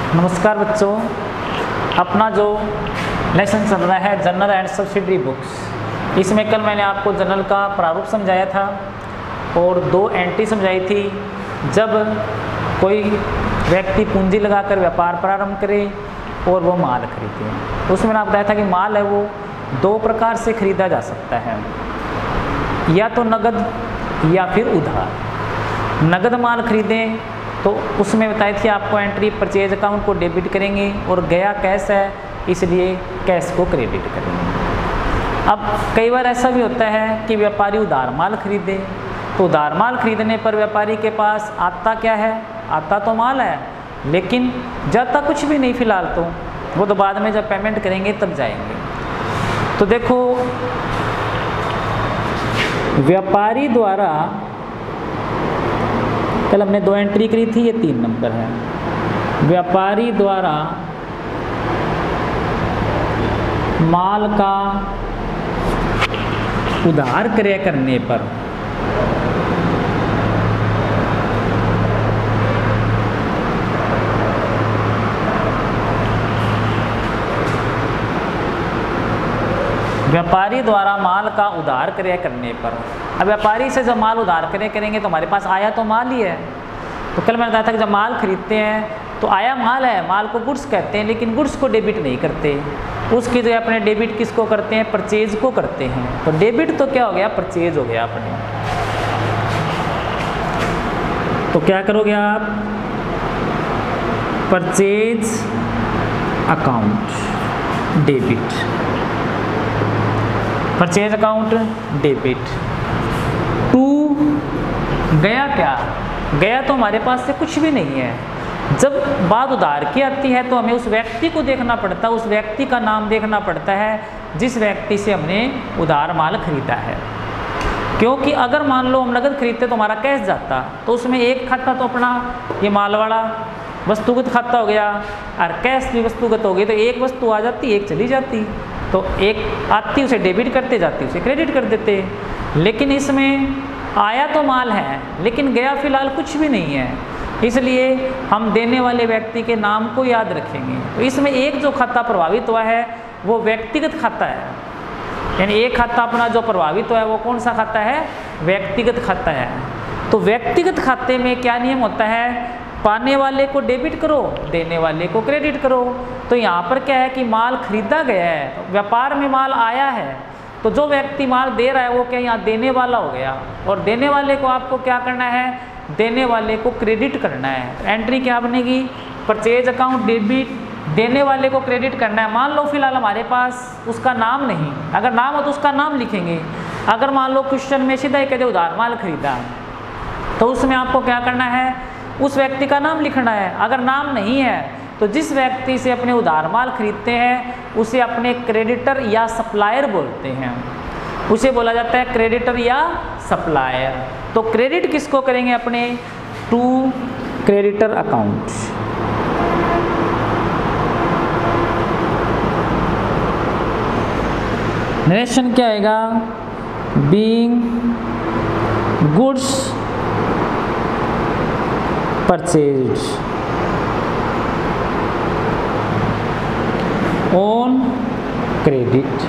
नमस्कार बच्चों, अपना जो लेसन चल रहा है जनरल एंड सब्सिडरी बुक्स, इसमें कल मैंने आपको जनरल का प्रारूप समझाया था और 2 एंट्री समझाई थी। जब कोई व्यक्ति पूंजी लगाकर व्यापार प्रारंभ करे और वो माल खरीदे, उसमें मैंने आपको बताया था कि माल है वो 2 प्रकार से खरीदा जा सकता है, या तो नगद या फिर उधार। नगद माल खरीदें तो उसमें बताई थी आपको एंट्री परचेज अकाउंट को डेबिट करेंगे और गया कैश है इसलिए कैश को क्रेडिट करेंगे। अब कई बार ऐसा भी होता है कि व्यापारी उधार माल खरीदे, तो उधार माल खरीदने पर व्यापारी के पास आता क्या है, आता तो माल है लेकिन जाता कुछ भी नहीं फिलहाल, तो वो तो बाद में जब पेमेंट करेंगे तब जाएंगे। तो देखो, व्यापारी द्वारा कल हमने 2 एंट्री करी थी, ये 3 नंबर है। व्यापारी द्वारा माल का उधार क्रय करने पर व्यापारी द्वारा माल का उधार क्रय करने पर, अब व्यापारी से जब माल उधार क्रय करेंगे तो हमारे पास आया तो माल ही है। तो कल मैंने बताया था कि जब माल खरीदते हैं तो आया माल है, माल को गुड्स कहते हैं, लेकिन गुड्स को डेबिट नहीं करते, उसकी जो अपने डेबिट किसको करते हैं, परचेज को करते हैं। तो डेबिट तो क्या हो गया, परचेज हो गया अपने। तो क्या करोगे आप, purchase account debit, purchase account debit to गया क्या, गया तो हमारे पास से कुछ भी नहीं है। जब बात उधार की आती है तो हमें उस व्यक्ति को देखना पड़ता है, उस व्यक्ति का नाम देखना पड़ता है जिस व्यक्ति से हमने उधार माल खरीदा है। क्योंकि अगर मान लो हम नगद खरीदते तो हमारा कैश जाता, तो उसमें एक खाता तो अपना ये माल वाला वस्तुगत खाता हो गया और कैश भी वस्तुगत हो गई, तो एक वस्तु आ जाती एक चली जाती, तो एक आती उसे डेबिट करते जाती उसे क्रेडिट कर देते। लेकिन इसमें आया तो माल है लेकिन गया फिलहाल कुछ भी नहीं है, इसलिए हम देने वाले व्यक्ति के नाम को याद रखेंगे। तो इसमें एक जो खाता प्रभावित हुआ है वो व्यक्तिगत खाता है, यानी एक खाता अपना जो प्रभावित हुआ है वो कौन सा खाता है, व्यक्तिगत खाता है। तो व्यक्तिगत खाते में क्या नियम होता है, पाने वाले को डेबिट करो, देने वाले को क्रेडिट करो। तो यहाँ पर क्या है कि माल खरीदा गया है, तो व्यापार में माल आया है, तो जो व्यक्ति माल दे रहा है वो क्या यहाँ देने वाला हो गया, और देने वाले को आपको क्या करना है, देने वाले को क्रेडिट करना है। तो एंट्री क्या बनेगी, परचेज अकाउंट डेबिट, देने वाले को क्रेडिट करना है। मान लो फिलहाल हमारे पास उसका नाम नहीं, अगर नाम हो तो उसका नाम लिखेंगे। अगर मान लो क्वेश्चन में सीधा ही कहते उधार माल खरीदा, तो उसमें आपको क्या करना है, उस व्यक्ति का नाम लिखना है। अगर नाम नहीं है तो जिस व्यक्ति से अपने उधार माल खरीदते हैं उसे अपने क्रेडिटर या सप्लायर बोलते हैं, उसे बोला जाता है क्रेडिटर या सप्लायर। तो क्रेडिट किसको करेंगे, अपने टू क्रेडिटर अकाउंट। नरेशन क्या आएगा, being goods purchase on credit,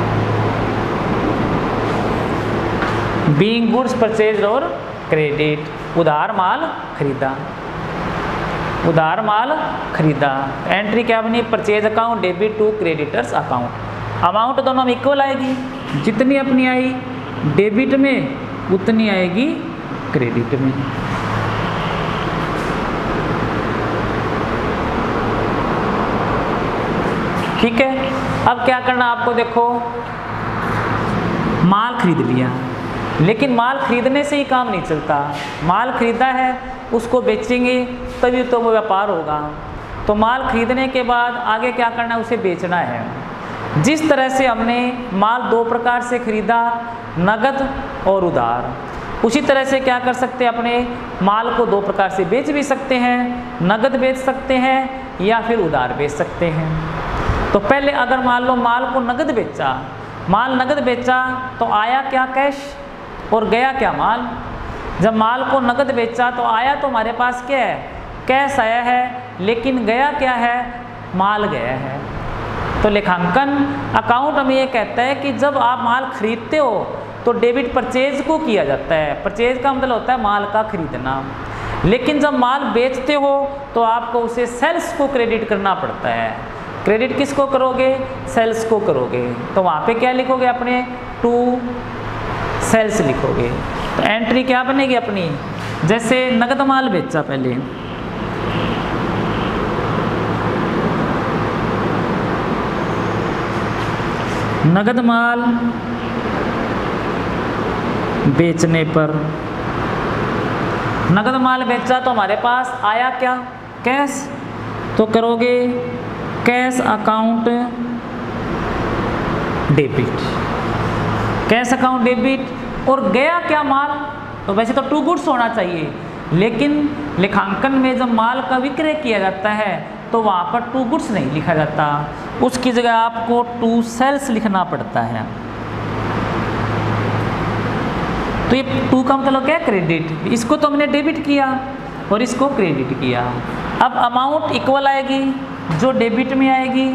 being goods purchase और क्रेडिट, उधार माल खरीदा, उधार माल खरीदा। एंट्री क्या बनी, purchase account debit to creditors account. Amount दोनों में इक्वल आएगी, जितनी अपनी आई डेबिट में उतनी आएगी क्रेडिट में। ठीक है, अब क्या करना आपको, देखो माल खरीद लिया, लेकिन माल खरीदने से ही काम नहीं चलता, माल खरीदा है उसको बेचेंगे तभी तो वो व्यापार होगा। तो माल खरीदने के बाद आगे क्या करना है, उसे बेचना है। जिस तरह से हमने माल 2 प्रकार से खरीदा, नगद और उधार, उसी तरह से क्या कर सकते हैं, अपने माल को 2 प्रकार से बेच भी सकते हैं, नगद बेच सकते हैं या फिर उधार बेच सकते हैं। तो पहले अगर मान लो माल को नगद बेचा, माल नगद बेचा तो आया क्या, कैश, और गया क्या, माल। जब माल को नगद बेचा तो आया तो हमारे पास क्या है, कैश आया है लेकिन गया क्या है, माल गया है। तो लेखांकन अकाउंट हमें ये कहता है कि जब आप माल खरीदते हो तो डेबिट परचेज को किया जाता है। परचेज का मतलब होता है माल का खरीदना। लेकिन जब माल बेचते हो तो आपको उसे सेल्स को क्रेडिट करना पड़ता है। क्रेडिट किसको करोगे, सेल्स को करोगे। तो वहाँ पे क्या लिखोगे अपने, टू सेल्स लिखोगे। तो एंट्री क्या बनेगी अपनी, जैसे नगद माल बेचा पहले, नगद माल बेचने पर, नगद माल बेचा तो हमारे पास आया क्या, कैश। तो करोगे cash account debit, cash account debit. और गया क्या, माल। तो वैसे तो टू गुड्स होना चाहिए, लेकिन लेखांकन में जब माल का विक्रय किया जाता है तो वहाँ पर टू गुड्स नहीं लिखा जाता, उसकी जगह आपको टू सेल्स लिखना पड़ता है। तो ये टू का मतलब क्या, क्रेडिट। इसको तो हमने डेबिट किया और इसको क्रेडिट किया। अब अमाउंट इक्वल आएगी, जो डेबिट में आएगी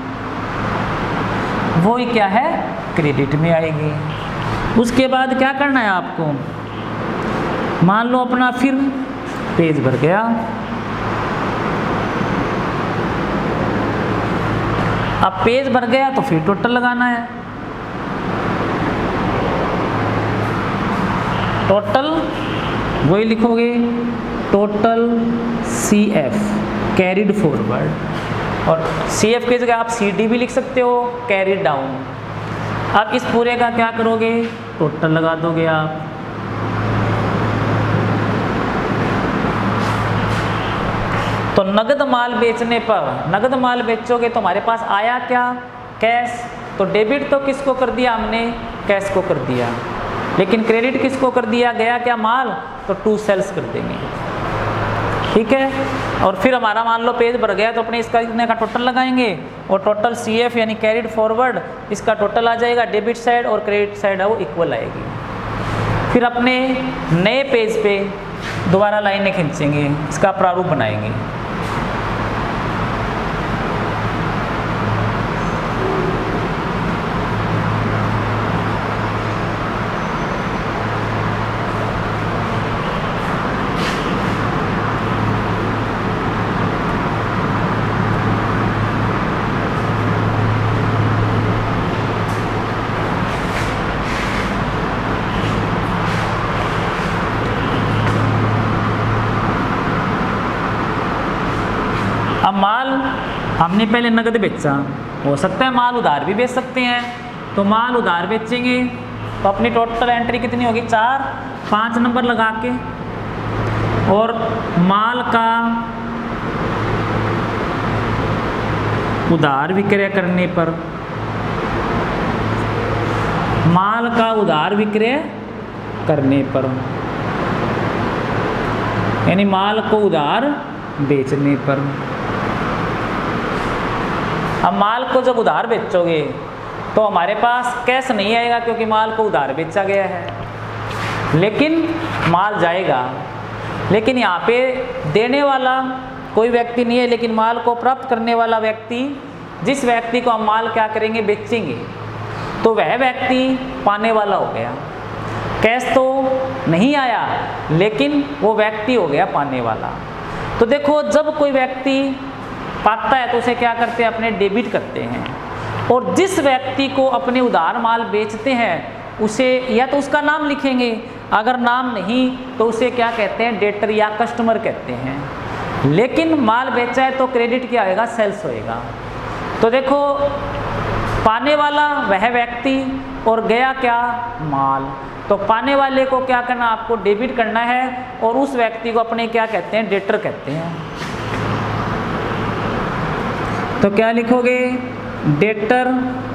वो ही क्या है, क्रेडिट में आएगी। उसके बाद क्या करना है आपको, मान लो अपना फिर पेज भर गया, अब पेज भर गया तो फिर टोटल लगाना है। टोटल वही लिखोगे, टोटल CF कैरिड फॉरवर्ड, और CF की जगह आप CD भी लिख सकते हो, कैरिड डाउन। अब इस पूरे का क्या करोगे, टोटल लगा दोगे आप। तो नगद माल बेचने पर, नगद माल बेचोगे तो हमारे पास आया क्या, कैश। तो डेबिट तो किसको कर दिया हमने, कैश को कर दिया, लेकिन क्रेडिट किसको कर दिया, गया क्या, माल। तो टू सेल्स कर देंगे, ठीक है। और फिर हमारा मान लो पेज भर गया तो अपने इसका इतने का टोटल लगाएंगे, और टोटल CF यानी कैरिड फॉरवर्ड, इसका टोटल आ जाएगा, डेबिट साइड और क्रेडिट साइड है वो इक्वल आएगी। फिर अपने नए पेज पे दोबारा लाइनें खींचेंगे, इसका प्रारूप बनाएंगे। अब माल हमने पहले नगद बेचा, हो सकता है माल उधार भी बेच सकते हैं। तो माल उधार बेचेंगे तो अपनी टोटल एंट्री कितनी होगी, 4, 5 नंबर लगा के। और माल का उधार विक्रय करने पर, माल का उधार विक्रय करने पर, यानी माल को उधार बेचने पर। अब माल को जब उधार बेचोगे तो हमारे पास कैश नहीं आएगा, क्योंकि माल को उधार बेचा गया है, लेकिन माल जाएगा। लेकिन यहाँ पे देने वाला कोई व्यक्ति नहीं है, लेकिन माल को प्राप्त करने वाला व्यक्ति, जिस व्यक्ति को हम माल क्या करेंगे, बेचेंगे, तो वह व्यक्ति पाने वाला हो गया। कैश तो नहीं आया, लेकिन वो व्यक्ति हो गया पाने वाला। तो देखो, जब कोई व्यक्ति पाता है तो उसे क्या करते हैं, अपने डेबिट करते हैं। और जिस व्यक्ति को अपने उधार माल बेचते हैं उसे या तो उसका नाम लिखेंगे, अगर नाम नहीं तो उसे क्या कहते हैं, डेटर या कस्टमर कहते हैं। लेकिन माल बेचा है तो क्रेडिट क्या होएगा, सेल्स होएगा। तो देखो, पाने वाला वह व्यक्ति और गया क्या, माल। तो पाने वाले को क्या करना, आपको डेबिट करना है, और उस व्यक्ति को अपने क्या कहते हैं, डेटर कहते हैं। तो क्या लिखोगे, डेटर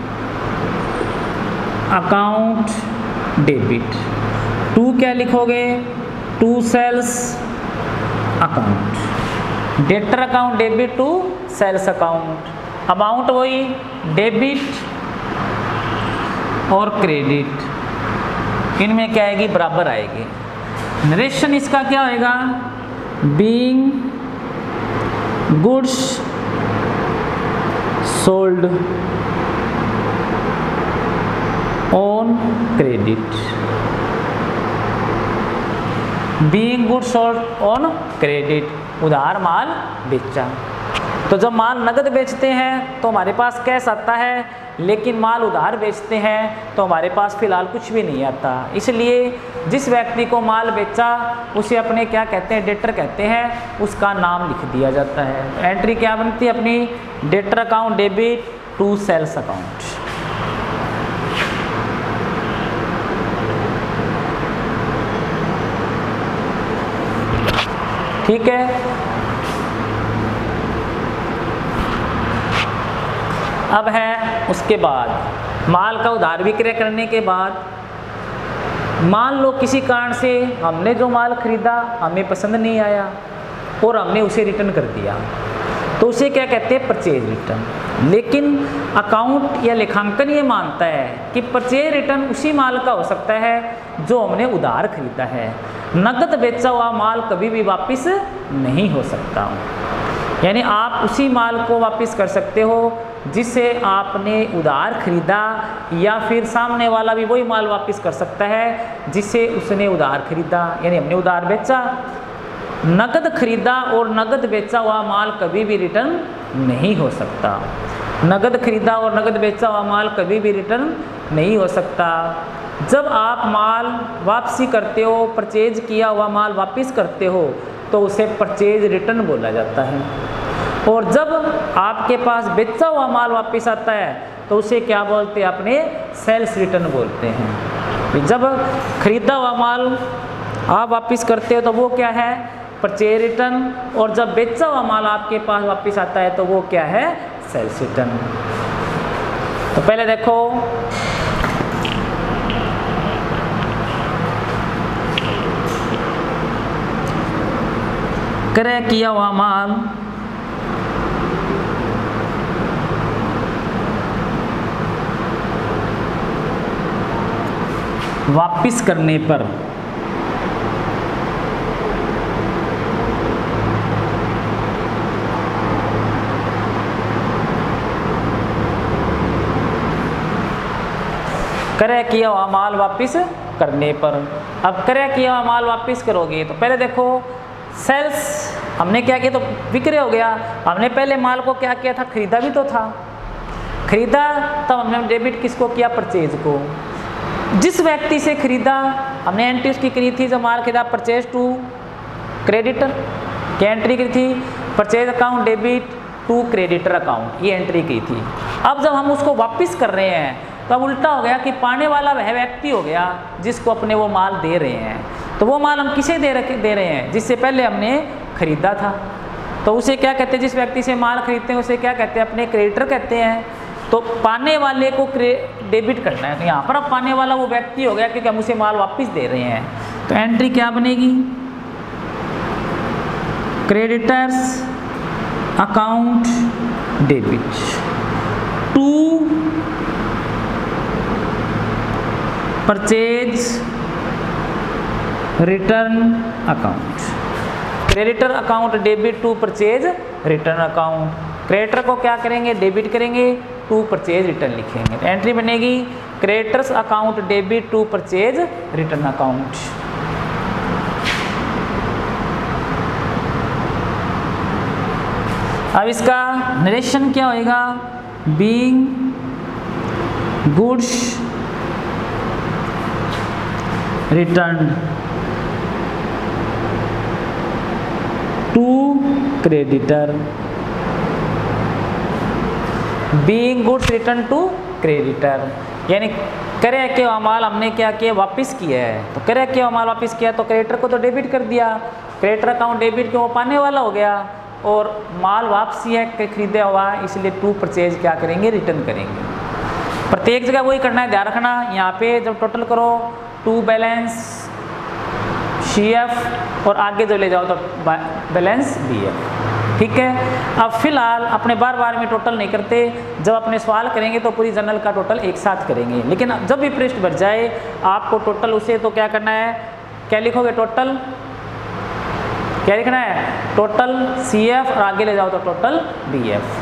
अकाउंट डेबिट। टू क्या लिखोगे, to sales account. Debtor account debit to sales account. Amount वही, डेबिट और क्रेडिट, इनमें क्या आएगी, बराबर आएगी। नरेशन इसका क्या होएगा, being goods sold on credit, being goods sold on credit, उधार माल बेचा। तो जब माल नगद बेचते हैं तो हमारे पास कैश आता है, लेकिन माल उधार बेचते हैं तो हमारे पास फिलहाल कुछ भी नहीं आता। इसलिए जिस व्यक्ति को माल बेचा उसे अपने क्या कहते हैं, डेटर कहते हैं, उसका नाम लिख दिया जाता है। एंट्री क्या बनती है अपनी, debtor account debit to sales account. ठीक है। अब है उसके बाद माल का उधार विक्रय करने के बाद, मान लो किसी कारण से हमने जो माल खरीदा हमें पसंद नहीं आया और हमने उसे रिटर्न कर दिया, तो उसे क्या कहते हैं, परचेज रिटर्न। लेकिन अकाउंट या लेखांकन ये मानता है कि परचेज रिटर्न उसी माल का हो सकता है जो हमने उधार खरीदा है। नकद बेचा हुआ माल कभी भी वापस नहीं हो सकता, यानी आप उसी माल को वापस कर सकते हो जिसे आपने उधार खरीदा, या फिर सामने वाला भी वही माल वापस कर सकता है जिसे उसने उधार खरीदा, यानी हमने उधार बेचा। नकद खरीदा और नकद बेचा हुआ माल कभी भी रिटर्न नहीं हो सकता। नकद खरीदा और नकद बेचा हुआ माल कभी भी रिटर्न नहीं हो सकता। जब आप माल वापसी करते हो, परचेज किया हुआ माल वापस करते हो, तो उसे परचेज रिटर्न बोला जाता है। और जब आपके पास बेचा हुआ माल वापस आता है तो उसे क्या बोलते हैं, अपने सेल्स रिटर्न बोलते हैं। जब खरीदा हुआ माल आप वापस करते हो तो वो क्या है, परचेज रिटर्न, और जब बेचा हुआ माल आपके पास वापस आता है तो वो क्या है, सेल्स रिटर्न। तो पहले देखो, क्रय किया हुआ माल वापिस करने पर क्रय किया हुआ माल वापिस करने पर। अब क्रय किया हुआ माल वापिस करोगे तो पहले देखो, सेल्स हमने क्या किया, तो विक्रय हो गया। हमने पहले माल को क्या किया था, खरीदा भी तो था। खरीदा तब हमने डेबिट किसको किया, परचेज को। जिस व्यक्ति से खरीदा हमने एंट्री उसकी करी थी, जब माल खरीदा परचेज टू क्रेडिटर, क्या एंट्री की थी, purchase account debit to creditor account, ये एंट्री की थी। अब जब हम उसको वापस कर रहे हैं तो अब उल्टा हो गया कि पाने वाला वह व्यक्ति हो गया जिसको अपने वो माल दे रहे हैं। तो वो माल हम किसे दे रहे हैं, जिससे पहले हमने खरीदा था। तो उसे क्या कहते हैं, जिस व्यक्ति से माल खरीदते हैं उसे क्या कहते हैं, अपने क्रेडिटर कहते हैं। तो पाने वाले को डेबिट करना है, तो यहाँ पर अब पाने वाला वो व्यक्ति हो गया क्योंकि हम उसे माल वापस दे रहे हैं। तो एंट्री क्या बनेगी, creditors account debit to purchase return account. Creditor account debit to purchase return account. Creditor को क्या करेंगे, डेबिट करेंगे, टू परचेज रिटर्न लिखेंगे। तो एंट्री बनेगी creditors account debit to purchase return account. अब इसका नरेशन क्या होएगा, being goods return to creditor, being goods return to creditor, यानी क्रय के माल हमने क्या किया, वापस किया है। तो क्रय के माल वापस किया तो क्रेडिटर को तो डेबिट कर दिया, क्रेडिटर अकाउंट डेबिट क्यों पाने वाला हो गया, और माल वापसी है खरीदा हुआ, इसलिए टू परचेज क्या करेंगे, रिटर्न करेंगे। प्रत्येक जगह वही करना है, ध्यान रखना। यहाँ पे जब टोटल करो टू बैलेंस CF और आगे जो ले जाओ तो बैलेंस BF, ठीक है। अब फिलहाल अपने बार बार में टोटल नहीं करते, जब अपने सवाल करेंगे तो पूरी जनरल का टोटल एक साथ करेंगे। लेकिन जब भी पृष्ठ भर जाए आपको टोटल उसे तो क्या करना है, क्या लिखोगे, टोटल क्या लिखना है, टोटल CF और आगे ले जाओ तो टोटल BF।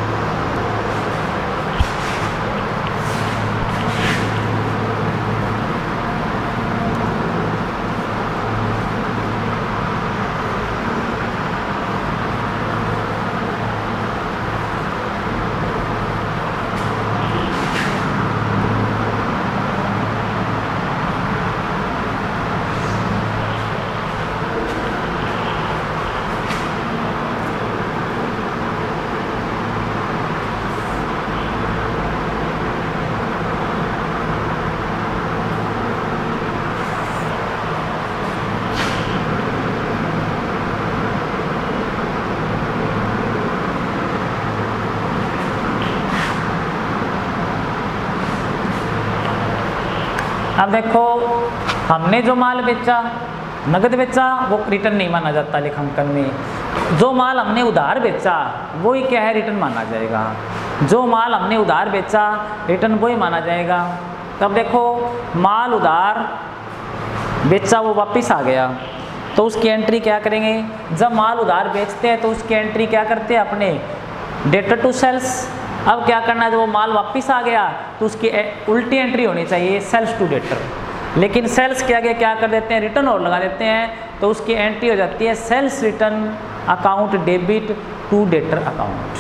अब देखो, हमने जो माल बेचा, नगद बेचा, वो रिटर्न नहीं माना जाता लेखांकन में। जो माल हमने उधार बेचा वो ही क्या है, रिटर्न माना जाएगा। जो माल हमने उधार बेचा रिटर्न वो ही माना जाएगा। तब देखो, माल उधार बेचा वो वापस आ गया तो उसकी एंट्री क्या करेंगे, जब माल उधार बेचते हैं तो उसकी एंट्री क्या करते हैं, अपने डेटर टू सेल्स। अब क्या करना है, जब वो माल वापस आ गया तो उसकी उल्टी एंट्री होनी चाहिए, सेल्स टू डेटर। लेकिन सेल्स के आगे क्या कर देते हैं, रिटर्न और लगा देते हैं, तो उसकी एंट्री हो जाती है sales return account debit to debtor account.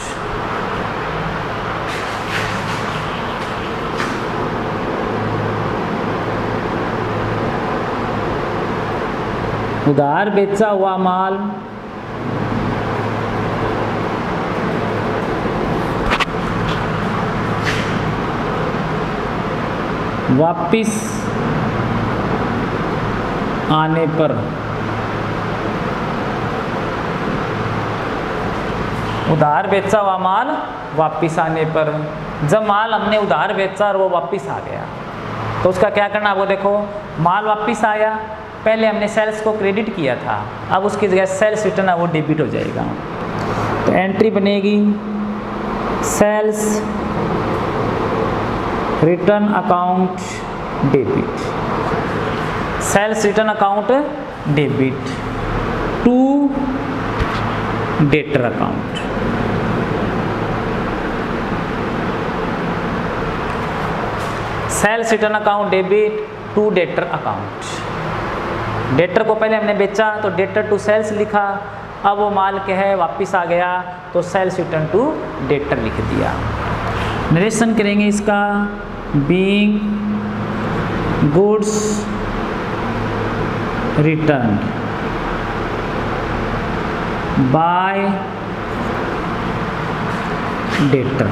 उधार बेचा हुआ माल वापिस आने पर उधार बेचा हुआ माल वापिस आने पर, जब माल हमने उधार बेचा और वो वापिस आ गया तो उसका क्या करना, वो देखो माल वापिस आया, पहले हमने सेल्स को क्रेडिट किया था, अब उसकी जगह सेल्स रिटर्न है वो डेबिट हो जाएगा। तो एंट्री बनेगी sales return account debit, sales return account debit to debtor account. Sales return account debit to debtor account. Debtor को पहले हमने बेचा तो डेटर टू सेल्स लिखा, अब वो माल क्या है वापिस आ गया तो सेल्स रिटर्न टू डेटर लिख दिया। नरेशन करेंगे इसका, being goods return by debtor,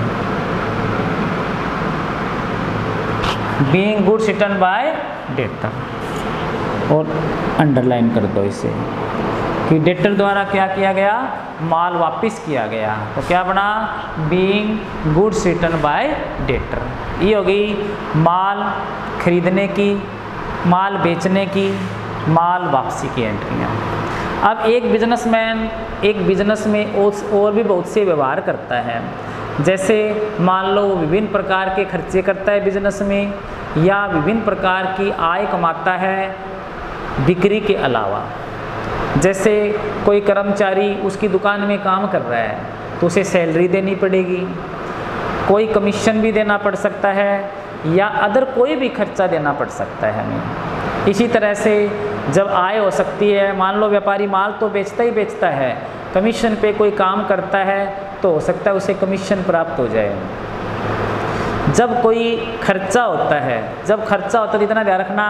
being goods return by debtor, और अंडरलाइन कर दो इसे कि डेटर द्वारा क्या किया गया, माल वापिस किया गया। तो क्या बना, being goods return by debtor. ये होगी माल खरीदने की, माल बेचने की, माल वापसी की एंट्रियाँ। अब एक बिजनेसमैन एक बिजनेस में और भी बहुत से व्यवहार करता है, जैसे मान लो विभिन्न प्रकार के खर्चे करता है बिजनेस में, या विभिन्न प्रकार की आय कमाता है बिक्री के अलावा। जैसे कोई कर्मचारी उसकी दुकान में काम कर रहा है तो उसे सैलरी देनी पड़ेगी, कोई कमीशन भी देना पड़ सकता है, या अदर कोई भी खर्चा देना पड़ सकता है हमें। इसी तरह से जब आय हो सकती है, मान लो व्यापारी माल तो बेचता ही बेचता है, कमीशन पे कोई काम करता है तो हो सकता है उसे कमीशन प्राप्त हो जाए। जब कोई खर्चा होता है, जब खर्चा होता है इतना ध्यान रखना,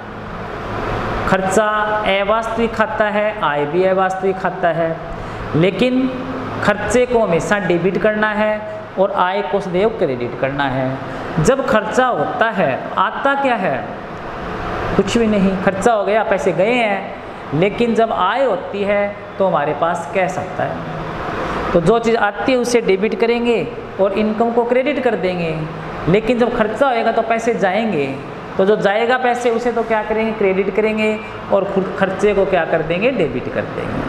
खर्चा अवास्तविक खाता है, आय भी अवास्तविक खाता है, लेकिन खर्चे को हमेशा डेबिट करना है और आय को सदैव क्रेडिट करना है। जब खर्चा होता है आता क्या है, कुछ भी नहीं, खर्चा हो गया, पैसे गए हैं, लेकिन जब आय होती है तो हमारे पास कैश आता है। तो जो चीज़ आती है उसे डेबिट करेंगे और इनकम को क्रेडिट कर देंगे, लेकिन जब खर्चा होएगा तो पैसे जाएंगे, तो जो जाएगा पैसे उसे तो क्या करेंगे, क्रेडिट करेंगे, और खुद खर्चे को क्या कर देंगे, डेबिट कर देंगे।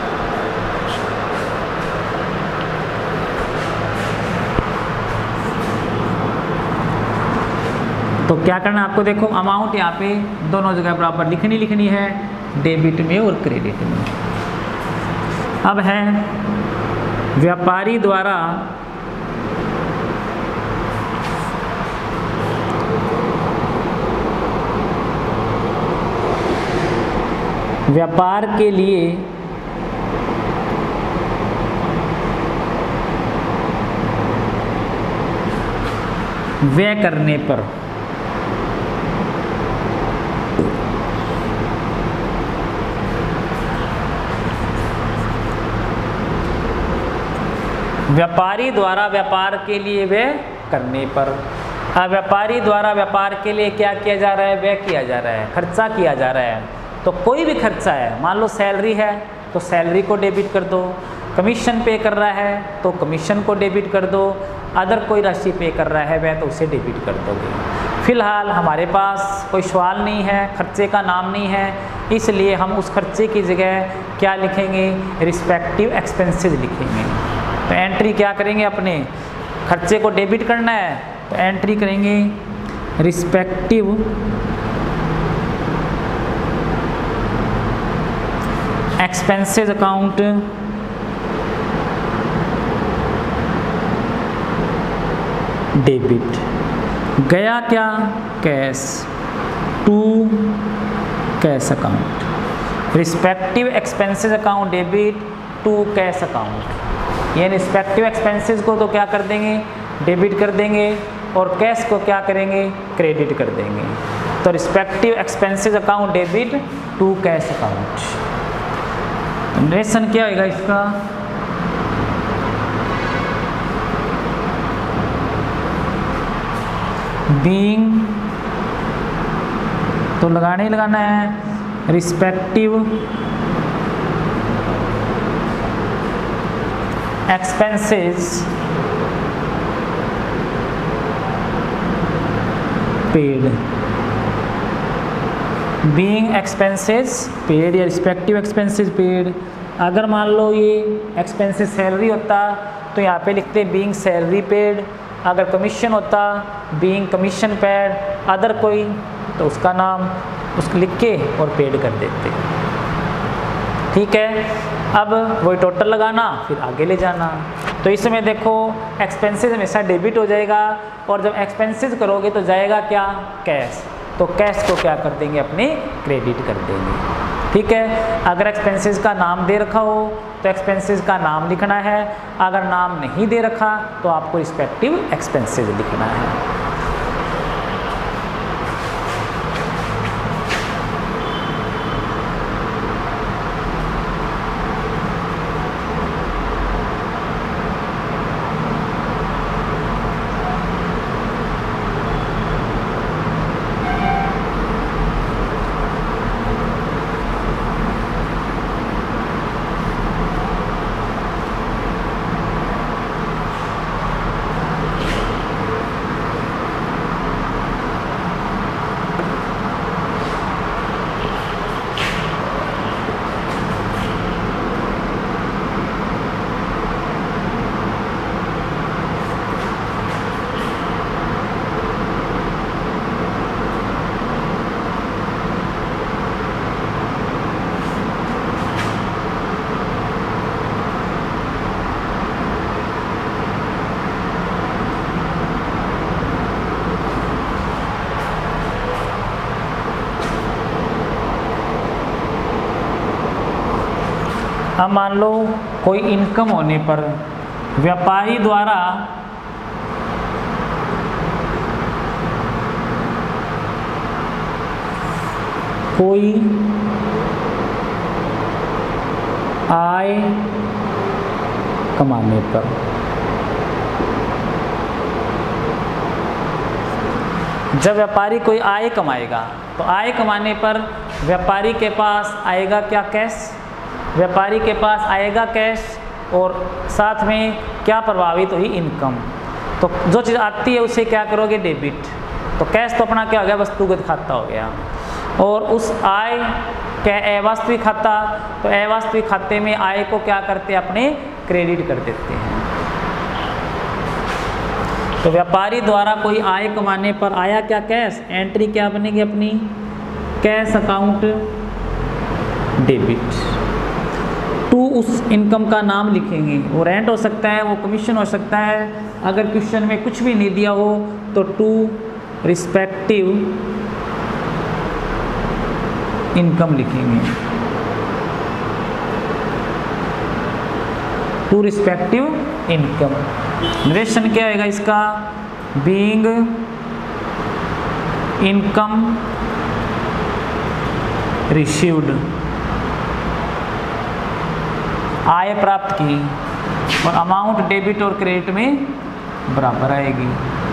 तो क्या करना आपको, देखो अमाउंट यहाँ पे दोनों जगह बराबर लिखनी है, डेबिट में और क्रेडिट में। अब है व्यापारी द्वारा व्यापार के लिए व्यय करने पर व्यापारी द्वारा व्यापार के लिए व्यय करने पर। अब व्यापारी द्वारा व्यापार के लिए क्या किया जा रहा है? व्यय किया जा रहा है, खर्चा किया जा रहा है। तो कोई भी खर्चा है, मान लो सैलरी है तो सैलरी को डेबिट कर दो, कमीशन पे कर रहा है तो कमीशन को डेबिट कर दो, अदर कोई राशि पे कर रहा है वह तो उसे डेबिट कर दोगे। फिलहाल हमारे पास कोई सवाल नहीं है, खर्चे का नाम नहीं है, इसलिए हम उस खर्चे की जगह क्या लिखेंगे? रिस्पेक्टिव एक्सपेंसेस लिखेंगे। तो एंट्री क्या करेंगे? अपने खर्चे को डेबिट करना है तो एंट्री करेंगे रिस्पेक्टिव एक्सपेंसेस अकाउंट डेबिट। गया क्या? Cash to cash account. Respective expenses account debit to cash account. ये रिस्पेक्टिव एक्सपेंसेस को तो क्या कर देंगे? डेबिट कर देंगे, और कैश को क्या करेंगे? क्रेडिट कर देंगे। तो respective expenses account debit to cash account. Narration क्या होगा इसका? बीइंग तो लगाना ही लगाना है respective expenses paid. Being expenses paid या रिस्पेक्टिव एक्सपेंसेस पेड। अगर मान लो ये एक्सपेंसेस सैलरी होता तो यहाँ पे लिखते बीइंग सैलरी पेड, अगर कमीशन होता बीइंग कमीशन पेड, अदर कोई तो उसका नाम उसको लिख के और पेड कर देते। ठीक है, अब वही टोटल लगाना फिर आगे ले जाना। तो इसमें देखो एक्सपेंसेस हमेशा डेबिट हो जाएगा, और जब एक्सपेंसेस करोगे तो जाएगा क्या? कैश। तो कैश को क्या कर देंगे? अपने क्रेडिट कर देंगे। ठीक है, अगर एक्सपेंसेस का नाम दे रखा हो तो एक्सपेंसेस का नाम लिखना है, अगर नाम नहीं दे रखा तो आपको रिस्पेक्टिव एक्सपेंसेस लिखना है। अब मान लो कोई इनकम होने पर व्यापारी द्वारा कोई आय कमाने पर, जब व्यापारी कोई आय कमाएगा तो आय कमाने पर व्यापारी के पास आएगा क्या? कैश। व्यापारी के पास आएगा कैश, और साथ में क्या प्रभावित हुई? इनकम। तो जो चीज़ आती है उसे क्या करोगे? डेबिट। तो कैश तो अपना क्या हो गया? वस्तुगत खाता हो गया, और उस आय क्या अवास्तविक खाता, तो अवास्तविक खाते में आय को क्या करते हैं? अपने क्रेडिट कर देते हैं। तो व्यापारी द्वारा कोई आय कमाने पर आया क्या? कैश। एंट्री क्या बनेगी अपनी? कैश अकाउंट डेबिट टू उस इनकम का नाम लिखेंगे। वो रेंट हो सकता है, वो कमीशन हो सकता है। अगर क्वेश्चन में कुछ भी नहीं दिया हो तो टू रिस्पेक्टिव इनकम लिखेंगे। To respective income. नरेशन क्या आएगा इसका? बीइंग इनकम रिसीव्ड, आय प्राप्त की, और अमाउंट डेबिट और क्रेडिट में बराबर आएगी।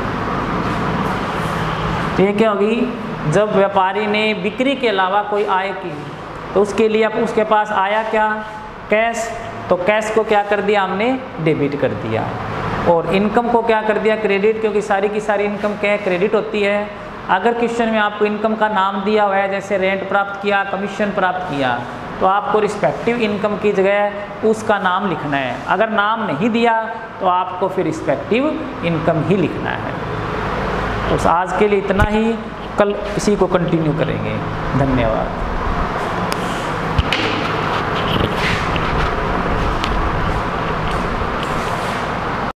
तो ये क्या होगी? जब व्यापारी ने बिक्री के अलावा कोई आय की तो उसके लिए अब उसके पास आया क्या? कैश। तो कैश को क्या कर दिया हमने? डेबिट कर दिया। और इनकम को क्या कर दिया? क्रेडिट, क्योंकि सारी की सारी इनकम क्या है? क्रेडिट होती है। अगर क्वेश्चन में आपको इनकम का नाम दिया हुआ है, जैसे रेंट प्राप्त किया, कमीशन प्राप्त किया, तो आपको रिस्पेक्टिव इनकम की जगह उसका नाम लिखना है। अगर नाम नहीं दिया तो आपको फिर रिस्पेक्टिव इनकम ही लिखना है। तो आज के लिए इतना ही, कल इसी को कंटिन्यू करेंगे। धन्यवाद।